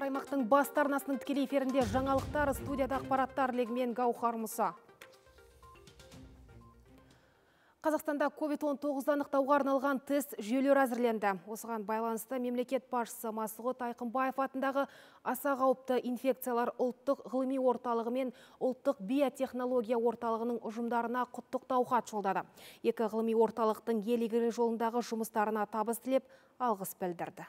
Армысыздар, аймақтың бас арнасының тікелей эфирінде жаңалықтар, студияда ақпараттар легімен Гаухар Мұса. Қазақстанда COVID-19 анықтауға арналған тест жүйелері әзірленді. Осыған байланысты мемлекет басшысы Масғұт Айқынбаев атындағы аса қауіпті инфекциялар ұлттық ғылыми орталығы мен ұлттық биотехнология орталығының ұжымдарына құттықтау хат жолдады. Екі ғылыми орталықтың ел игілігі жолындағы жұмыстарына табыс тілеп алғыс білдірді.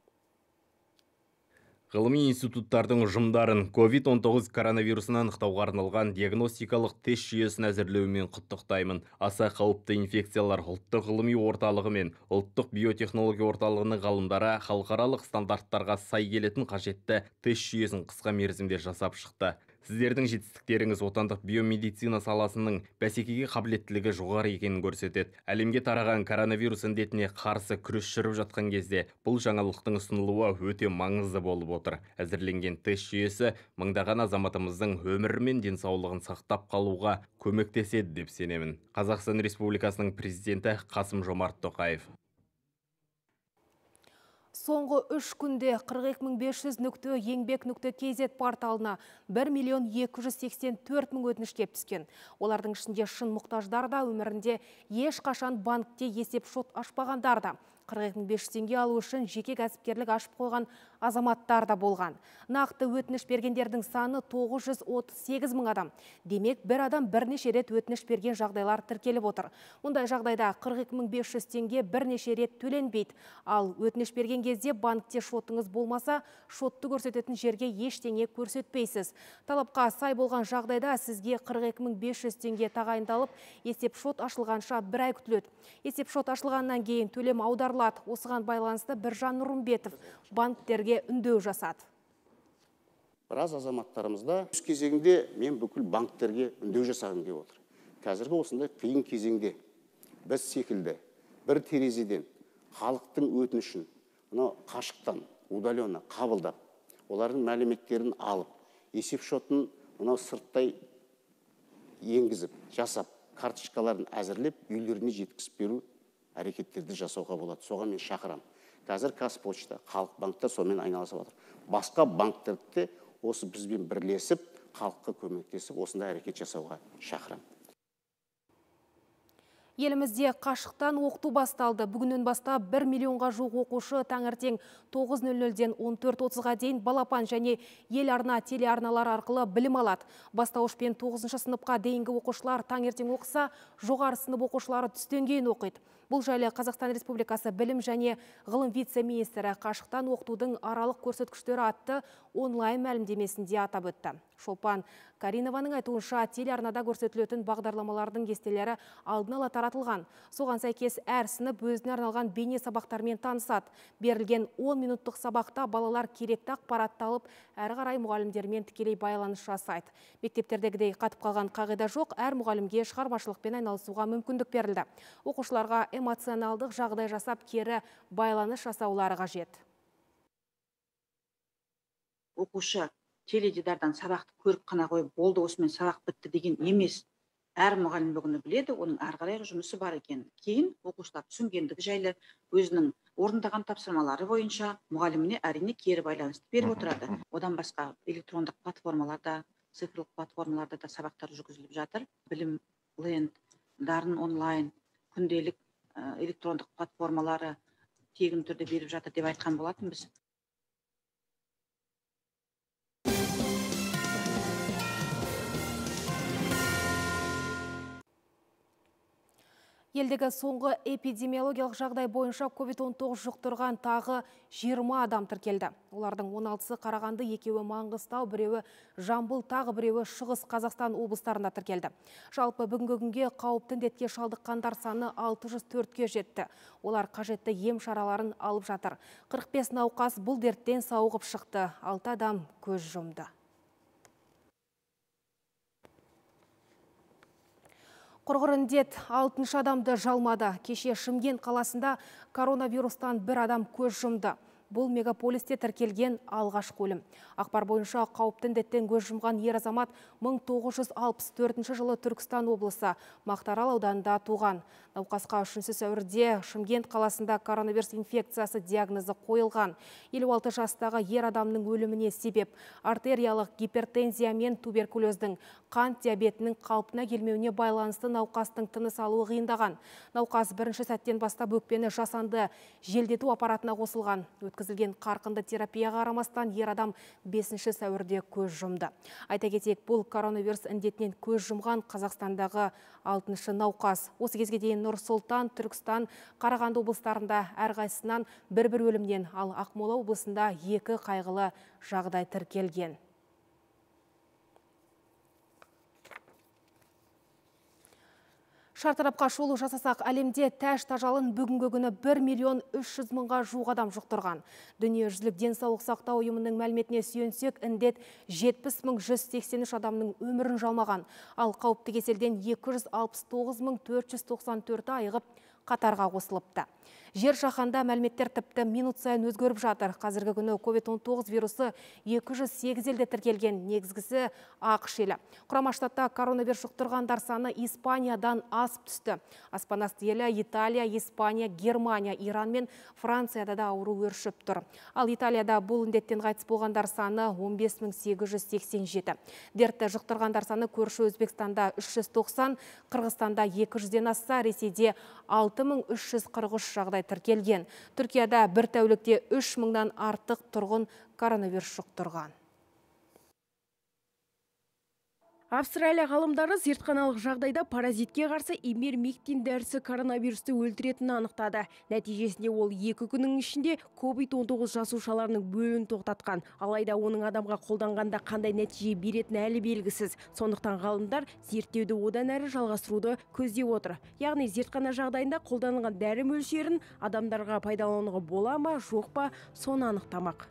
Ғылыми институттардың ұжымдарын COVID-19 коронавирусын анықтауға арналған диагностикалық тест жүйесін әзірлеуімен құттықтаймын. Аса қауіпті инфекциялар ұлттық ғылыми орталығы мен ұлттық биотехнология орталығының ғалымдары халықаралық стандарттарға сай келетін қажетті тест жүйесін қысқа мерзімде жасап шықты. Сіздердің жетістіктеріңіз отандық биомедицина саласының бәсекеге қабілеттілігі жоғары екенін көрсетеді. Әлемге тараған коронавирус індетіне қарсы күрес жүріп жатқан кезде бұл жаңалықтың ұсынылуы өте маңызды болып отыр. Әзірленген тест жүйесі мыңдаған азаматымыздың өмірі мен денсаулығын сақтап қалуға көмектеседі деп сенемін. Қазақстан Республикасының президенті Қасым-Жомарт Тоқаев. Соңғы 3 күнде 42500.еңбек.kz порталына 1.284.000 өтініш кеп түскен. Олардың ішінде шын мұқтаждар да, өмірінде ешқашан банкте есеп шот ашпағандар да, 42500 теңге алу үшін жеке кәсіпкерлік ашып қойған азаматтар да болған. Нақты өтініш бергендердің саны 938 мың адам. Демек, бір адам бірнеше рет өтініш берген жағдайлар тіркеліп отыр. Мұндай жағдайда 42500 теңге бірнеше рет төленбейді. Ал өтініш берген кезде банкте шотыңыз болмаса, шотты көрсететін жерге ештеңе көрсетпейсіз. Талапқа сай болған жағдайда сізге 42500 теңге тағайындалып, есеп шот ашылғанша бір ай күтіледі. Есеп шот ашылғаннан кейін төлем аударылады. Осыған байланысты Біржан Нұрымбетов банктерге үндеу жасады. Біраз азаматтарымызда өз кезегінде мен бүкіл банктерге үндеу жасағым келіп отыр. Қазіргі осындай қиын кезеңде біз секілді бір терезеден халықтың өтінішін қашықтан, удаленно қабылдап, олардың мәліметтерін алып, есеп шотын сырттай енгізіп, жасап, карточкаларын әзірлеп, үйлеріне жеткізіп беру әрекеттерді жасауға болады. Соған мен шақырам. Қазір Қазпошта, халық банктер сонымен айналысып отыр. Басқа банктерді осы бізбен бірлесіп, халыққа көмектесіп, осындай әрекет жасауға шақырам. Елімізде қашықтан оқыту басталды. Бүгіннен бастап 1 миллионға жуық оқушы таңертең 9:00-ден 14:30-ға дейін балапан және ел арна телеарналар арқылы білім алады. Бастауыш пен 9-шы сыныпқа дейінгі оқушылар таңертең оқыса, жоғары сынып оқушылары түстен кейін оқиды. Бұл жайлы Қазақстан Республикасы білім және ғылым вице-министрі қашықтан оқытудың аралық көрсеткіштері атты онлайн мәлімдемесінде атап өтті. Шолпан Каринованың айтуынша телеарнада көрсетілетін бағдарламалардың кестелері алдын ала таратылған. Соған сәйкес әр сынып өзіне арналған бейне сабақтармен танысады. Берілген 10 минуттық сабақта балалар керекті ақпаратты алып, әрі қарай мұғалімдермен тікелей байланыс жасайды. Мектептердегідей қатып қалған қағида жоқ, әр мұғалімге шығармашылықпен айналысуға мүмкіндік берілді. Оқушыларға эмоционалдық жағдай жасап, кері байланыс жасаулары қажет. Оқушы теледидардан сабақты көріп қана қойып, болды осымен сабақ бітті деген емес. Әр мұғалім бүгіні біледі, оның ары қарайғы жұмысы бар екен. Кейін оқушылар түсінгендігі жайлы өзінің орындаған тапсырмалары бойынша мұғаліміне әрине кері байланысты беріп отырады. Одан басқа электрондық платформаларда, цифрлық платформаларда да сабақтар жүргізіліп жатыр. Білім ленд, дарын онлайн, күнделік электрондық платформалары тегін түрде беріп жатыр деп айтқан болатын біз. Елдегі соңғы эпидемиологиялық жағдай бойынша COVID-19 жұқтырған тағы 20 адам тіркелді. Олардың 16-сы Қарағанды, екеуі Маңғыстау, біреуі Жамбыл, тағы біреуі Шығыс Қазақстан облыстарында тіркелді. Жалпы бүгінгі күнге қауіпті індетке шалдыққандар саны 604-ке жетті. Олар қажетті ем шараларын алып жатыр. 45 науқас бұл дерттен сауығып шықты. 6 адам көз жұмды. Құрғыр індет 6-шы адамды жалмады. Кеше Шымкент қаласында коронавирустан бір адам көз жұмды. Бұл мегаполисте тіркелген алғашқы өлім. Ақпар бойынша қауіпті індеттен көз жұмған ер азамат 1964 жылы Түркістан облысы Мақтаарал ауданында туған. Науқасқа 3 сәуірде Шымкент қаласында коронавирус инфекциясы диагнозы қойылған. 56 жастағы ер адамның өліміне себеп артериялық гипертензия мен туберкулездің қант диабетінің қалпына келмеуіне байланысты науқастың тыныс алуы қиындаған. Науқас бірінші сәттен бастап өкпені жасанды желдету аппаратына қосылған. Өткізілген қарқынды терапияға қарамастан ер адам 5 сәуірде көз жұмды. Айта кетейік, бұл коронавирус індетінен көз жұмған Қазақстандағы 6-шы науқас. Осы кезге дейін Нұр Сұлтан, Түркістан, Қарағанды облыстарында әрқайсысынан бір өлімнен, ал Ақмола облысында 2 қайғылы жағдай тіркелген. Шартарапқа шолу жасасақ, әлемде тәж тажалын бүгінгі күні 1.300.000-ға жуық адам жұқтырған. Дүниежүзілік денсаулық сақтау ұйымының мәліметіне сүйенсек, індет 70.183 адамның өмірін жалмаған, ал қауіпті кеселден 269.494 айығып қатарға қосылыпты. Жер жаһанда мәліметтер тіпті минут сайын өзгеріп жатыр. Қазіргі күні COVID-19 вирусы 208 елде тіркелген, негізгісі ақш елі. Құрама Штатта коронавирус жұқтырғандар саны Испаниядан асып түсті. Аспанасты елі Италия, Испания, Германия, Иран мен Францияда да ауру өршіп тұр. Ал Италияда бұл індеттен қайтыс болғандар саны 15.887. Дертті жұқтырғандар саны көрші Өзбекстанда 390, Қырғызстанда 200-ден асса, Ресейде 6.343 жағдай тіркелген. Түркияда бір тәулікте 3.000-нан артық тұрғын коронавирус жұқтырған. Австралия ғалымдары зертханалық жағдайда паразитке қарсы имермектин дәрісі коронавирусты өлтіретінін анықтады. Нәтижесінде ол 2 күннің ішінде COVID-19 жасушаларының бөлін тоқтатқан. Алайда оның адамға қолданғанда қандай нәтиже беретіні әлі белгісіз. Сондықтан ғалымдар зерттеуді одан әрі жалғастыруды көздеп отыр. Яғни зертхана жағдайында қолданылған дәрі мөлшерін адамдарға пайдалануға бола ма, жоқ па, соны анықтамақ.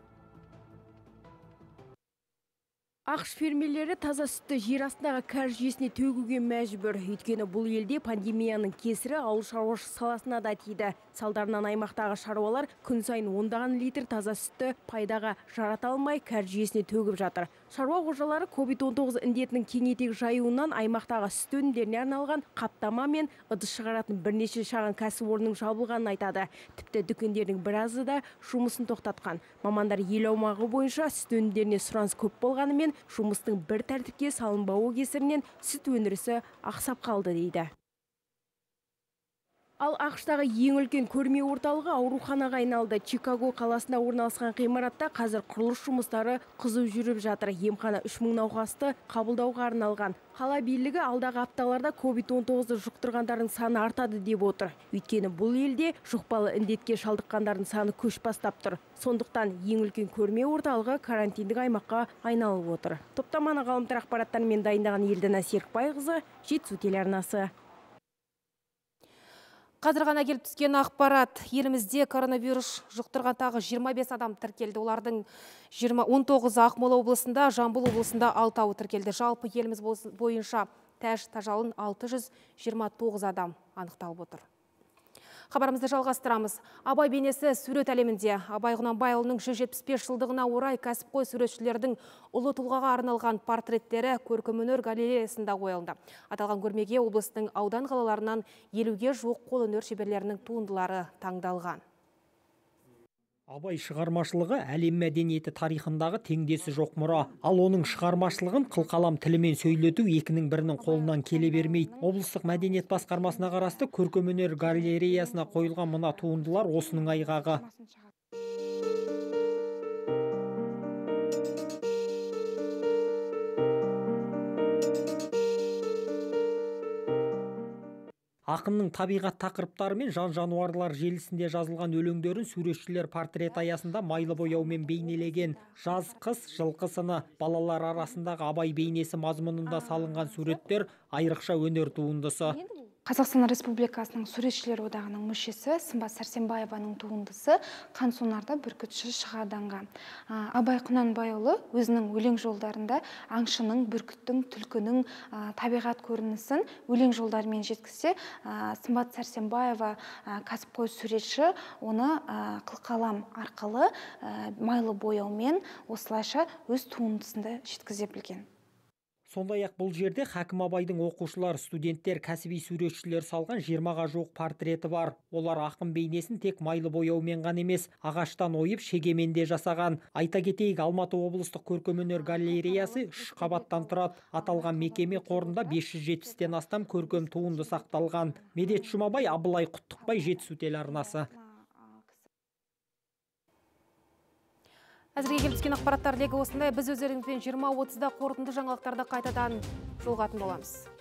Ақш фермерлері таза сүтті жер астындағы кәріз жүйесіне төгуге мәжбүр. Өйткені бұл елде пандемияның кесірі ауыл шаруашылық саласына да тиді. Салдарынан аймақтағы шаруалар күн сайын 10 литр таза сүтті пайдаға жарата алмай кәріз жүйесіне төгіп жатыр. Шаруа қожалары COVID-19 індетінің кеңейтек жайуынан аймақтағы сүт өнімдеріне арналған қаптама мен ыдыс шығаратын бірнеше шағын кәсіпорынның жабылғанын айтады. Тіпті дүкендердің біразы да жұмысын тоқтатқан. Мамандар ел аумағы бойынша сүт өнімдеріне сұраныс көп болғанымен жұмыстың бір тәртіпке салынбауы кесірінен сүт өндірісі ақсап қалды дейді. Ал ақштағы ең үлкен көрме орталығы ауруханаға айналды. Чикаго қаласында орналасқан ғимаратта қазір құрылыс жұмыстары қызу жүріп жатыр. Емхана 3000 науқасты қабылдауға арналған. Қала билігі алдағы апталарда COVID-19 жұқтырғандардың саны артады деп отыр. Өйткені бұл елде жұқпалы індетке шалдыққандардың саны көш бастап тұр. Сондықтан ең үлкен көрме орталығы карантиндік аймаққа айналып отыр. Топтаманы ғаламтар ақпараттарымен дайындаған Елдана Серікбайқызы, Жетісу телеарнасы. Қазір ғана келіп түскен ақпарат. Елімізде коронавирус жұқтырған тағы 25 адам тіркелді. Олардың 19 Ақмола облысында, Жамбыл облысында 6 тіркелді. Жалпы еліміз бойынша тәж тажалын 629 адам анықталып отыр. Хабарымызды жалғастырамыз. Абай бейнесі сурет әлемінде. Абай Құнанбайұлының 175 жылдығына орай кәсіпқой суретшілердің ұлы тұлғаға арналған портреттері көркемөнер галереясында қойылды. Аталған көрмеге облыстың аудан қалаларынан 50-ге жуық қолөнер шеберлерінің туындылары таңдалған. Абай шығармашылығы әлем мәдениеті тарихындағы теңдесі жоқ мұра. Ал оның шығармашылығын қылқалам тілімен сөйлету екінің бірінің қолынан келе бермейді. Облыстық мәдениет басқармасына қарасты көркемөнер галереясына қойылған мына туындылар осының айғағы. Ақынның табиғат тақырыптары мен жан-жануарлар желісінде жазылған өлеңдерін суретшілер портрет аясында майлы бояумен бейнелеген. Жаз, қыс, жылқы сыны, балалар арасындағы абай бейнесі мазмұнында салынған суреттер айрықша өнер туындысы. Қазақстан Республикасының Суретшілер одағының мүшесі Сымбат Сәрсенбаеваның туындысы «Қан сонарда бүркітші шығады». Абай Құнанбайұлы өзінің өлең жолдарында аңшының, бүркіттің, түлкінің табиғат көрінісін өлең жолдарымен жеткізсе, Сымбат Сәрсенбаева кәсіпқой суретші оны қылқалам арқылы майлы бояумен осылайша өз туындысында жеткізе білген. Сондай-ақ бұл жерде Хакім Абайдың оқушылар, студенттер, кәсіби суретшілер салған 20-ға жуық портреті бар. Олар ақын бейнесін тек майлы бояумен ғана емес, ағаштан ойып шегемен де жасаған. Айта кетейік, Алматы облыстық көркемөнер галереясы 3 қабаттан тұрады. Аталған мекеме қорында 570-тен астам көркем туынды сақталған. Медет Жұмабай, Абылай Құттықбай, Жетісу телеарнасы. Әзірге келіп түскен ақпараттар легі осындай. Біз өздеріңізбен 20:30-да қорытынды жаңалықтарды қайтадан жолығатын боламыз.